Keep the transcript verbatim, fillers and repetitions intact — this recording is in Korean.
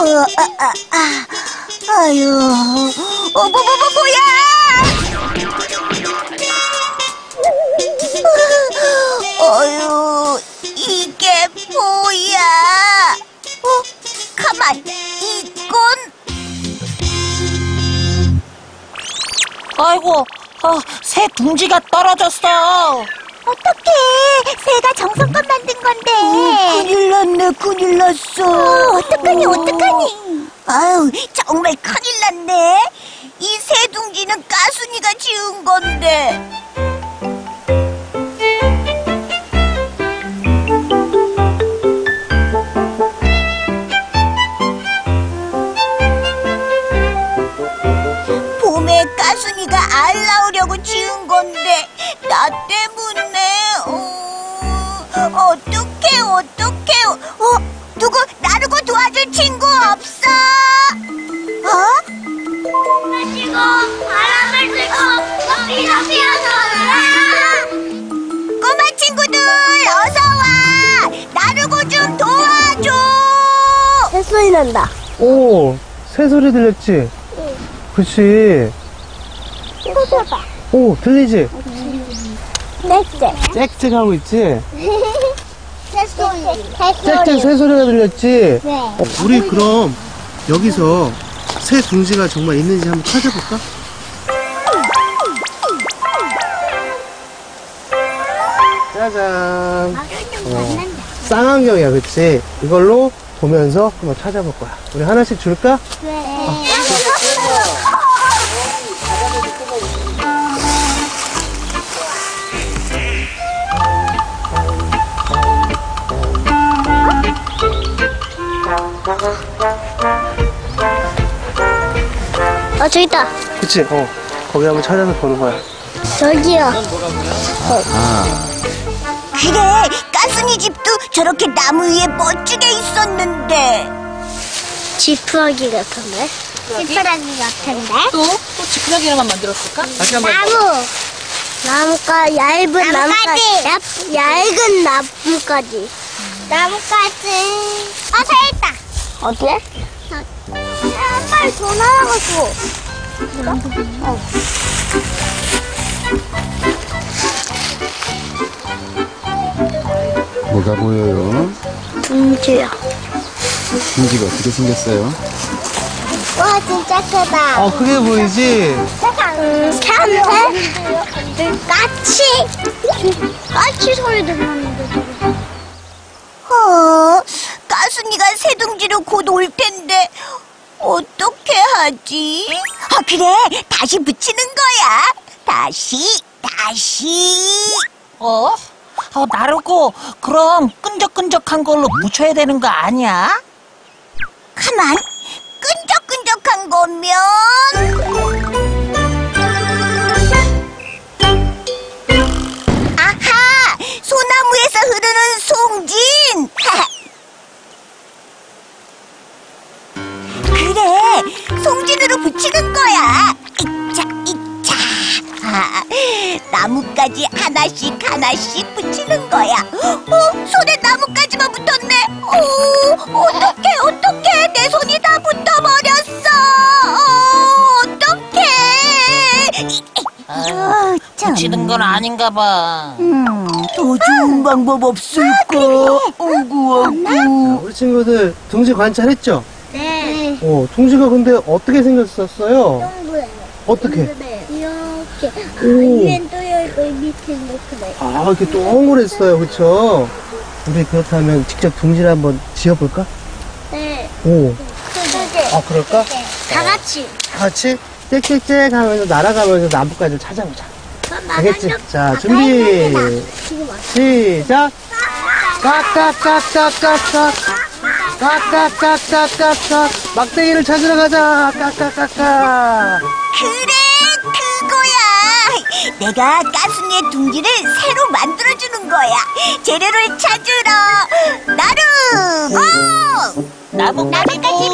어, 아, 아, 아. 아유, 어, 뭐, 뭐, 뭐, 뭐야! 어휴, 이게 뭐야? 어, 가만, 이건? 아이고, 어, 새 둥지가 떨어졌어. 어떡해, 새가 정성껏 만든 건데. 어, 큰일 났네, 큰일 났어. 어, 어떡하니, 어떡하니. 아유, 정말 큰일 났네. 이 새 둥지는 까순이가 지은 건데. 봄에 까순이가 알 낳으려고 지은 건데 나 때문에 어, 어떡해 어떡해 어? 누구 나르고 도와줄 친구 없어? 어? 가지고 바람을 들고 높이 높이 어서 꼬마 친구들 어서와 나르고 좀 도와줘. 새소리 난다. 오, 새소리 들렸지? 응. 그치. 이거 들어봐. 오, 들리지? 넥제. 짹짹하고 있지? 새소리. 짹짹 새소리가 들렸지? 네. 어, 우리 그럼 여기서 새 둥지가 정말 있는지 한번 찾아볼까? 짜잔. 어, 쌍안경이야, 그치? 이걸로 보면서 한번 찾아볼 거야. 우리 하나씩 줄까? 네. 어, 저기 있다. 그치? 어. 거기 한번 찾아서 보는 거야. 저기요. 그래 까순이 집도 저렇게 나무 위에 멋지게 있었는데. 지푸라기 같은데? 지푸라기 같은데? 또? 또 지푸라기로만 만들었을까? 다시 한번. 나무. 나무가 얇은 나무까지. 나무까지. 얇은 나무까지. 나무까지. 어, 새 있다. 어디에? 야, 빨리 더 날아가줘. 어. 뭐가 보여요? 둥지요. 둥지가 어떻게 생겼어요? 와, 진짜 크다. 어, 크게 보이지? 음, 새한테? 까치. 까치 소리 들렸는데. 어, 까순이가 새둥지로 곧 올 텐데 어떻게 하지? 아 그래 다시 붙이는 거야. 다시 다시. 어? 어, 나르고, 그럼 끈적끈적한 걸로 묻혀야 되는 거 아니야? 가만 끈적끈적한 거면 아하 소나무에서 흐르는 송진. 그래 송진으로 붙이는 거야. 이차 이차. 아, 나뭇가지 하나씩 하나씩 붙이는 거야. 어, 손에 나뭇가지만 붙었네. 어, 어떡해 어떡해 내 손이 다 붙어버렸어. 어, 어떡해. 어, 참. 붙이는 건 아닌가 봐. 음, 더 좋은 방법 없을까? 어구 어구. 우리 친구들 둥지 관찰했죠? 네. 어, 둥지가 근데 어떻게 생겼었어요? 동그래요. 어떻게? 이렇게. 아, 오. 위엔 뚫려 있고 밑엔 이렇게 돼. 아, 이렇게 동그랬어요, 그쵸? 우리 그렇다면 직접 둥지를 한번 지어볼까? 네. 오, 크게. 아, 그럴까? 다 같이. 다 같이 짹짹짹 하면서 날아가면서 나뭇가지를 찾아보자. 알겠지? 자, 준비, 지금 왔어. 시작! 깍깍깍깍깍깍 깍깍깍깍깍깍 막대기를 찾으러 가자. 깍깍깍깍. 그래 그거야. 내가 까순이의 둥지를 새로 만들어주는 거야. 재료를 찾으러 나르고 나뭇가지 나뭇가지